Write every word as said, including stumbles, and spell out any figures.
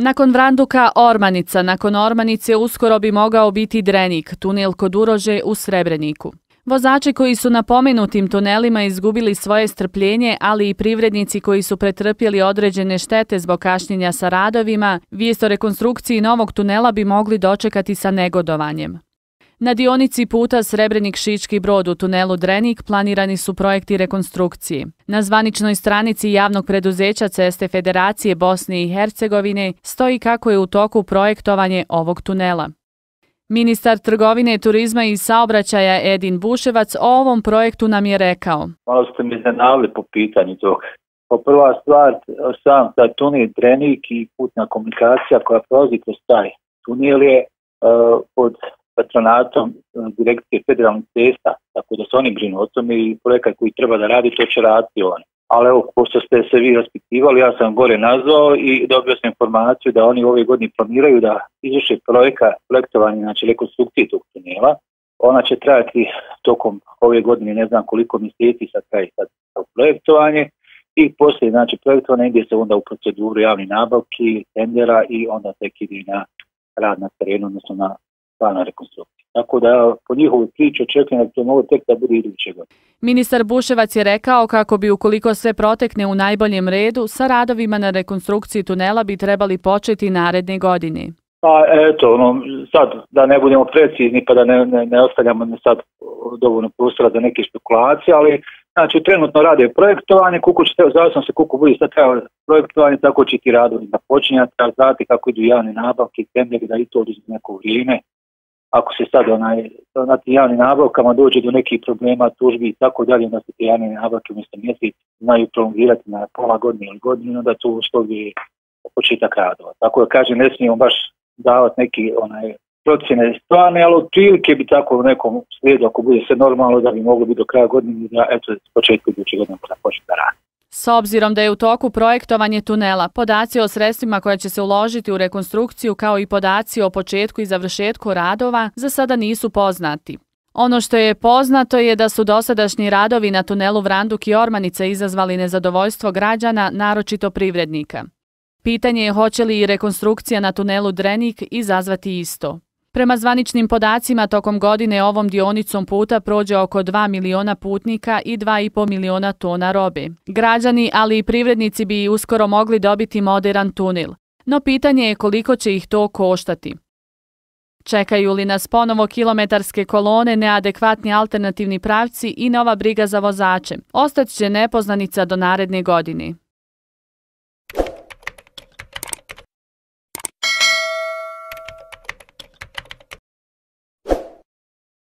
Nakon Vranduka Ormanica, nakon Ormanice uskoro bi mogao biti Drenik, tunel kod Urože u Srebreniku. Vozači koji su na pomenutim tunelima izgubili svoje strpljenje, ali i privrednici koji su pretrpjeli određene štete zbog kašnjenja sa radovima, vijest o rekonstrukciji novog tunela bi mogli dočekati sa negodovanjem. Na dionici puta Srebrenik-Šički Brod u tunelu Drenik planirani su projekti rekonstrukcije. Na zvaničnoj stranici javnog preduzeća Ceste Federacije Bosne i Hercegovine stoji kako je u toku projektovanje ovog tunela. Ministar trgovine, turizma i saobraćaja Edin Buševac o ovom projektu nam je rekao. Malo ste mi iznenadili po pitanju toga. Po prva stvar, sam taj tunel Drenik i putna komunikacija koja prolazi kroz taj tunel je uh, pod patronatom direkcije federalnih cesta, tako da se oni brinu o tome i projekat koji treba da radi, to će raditi oni. Ali evo, pošto ste se vi raspitivali, ja sam gore nazvao i dobio sam informaciju da oni ove godine planiraju da izvrše projekat, projektovanje, znači rekonstrukcije tog tunela. Ona će trajati tokom ove godine, ne znam koliko mjeseci sad traje sad projektovanje i poslije, znači, projektovanje ide se onda u proceduru javnih nabavki, tendera i onda tek ide na rad na terenu, odnosno na plana rekonstrukcije. Tako da po njihovoj priči očekujem da to mogu tek da bude iduće godine. Ministar Buševac je rekao kako bi, ukoliko sve protekne u najboljem redu, sa radovima na rekonstrukciji tunela bi trebali početi naredne godine. Pa eto, ono, sad da ne budemo precizni pa da ne, ne, ne ostavljamo sad dovoljno prostora za neke špekulacije, ali znači trenutno rade projektovanje, koliko će zavisno se koliko bude sad treba projektovanje, tako će ti radovi započinjati, a znate kako idu javne nabavke, tenderi, da i to oduzme neko vrijeme. Ako se sad onaj, na tim javnim nabavkama dođe do nekih problema, tužbi i tako dalje, onda se te javne nabavke umjesto mjesec znaju prolongirati na pola godine ili godinu, onda to što bi početak radova. Tako da kažem, ne smijemo baš davati neki onaj procjene stvarne, ali otprilike bi tako u nekom slijedu, ako bude sve normalno, da bi moglo biti do kraja godine, da eto, s početka iduće godine da počne da radi. S obzirom da je u toku projektovanje tunela, podaci o sredstvima koja će se uložiti u rekonstrukciju kao i podaci o početku i završetku radova za sada nisu poznati. Ono što je poznato je da su dosadašnji radovi na tunelu Vranduk i Ormanica izazvali nezadovoljstvo građana, naročito privrednika. Pitanje je hoće li i rekonstrukcija na tunelu Drenik izazvati isto. Prema zvaničnim podacima, tokom godine ovom dionicom puta prođe oko dva miliona putnika i dva i po miliona tona robe. Građani, ali i privrednici bi uskoro mogli dobiti moderan tunel. No pitanje je koliko će ih to koštati. Čekaju li nas ponovo kilometarske kolone, neadekvatni alternativni pravci i nova briga za vozače? Ostat će nepoznanica do naredne godine.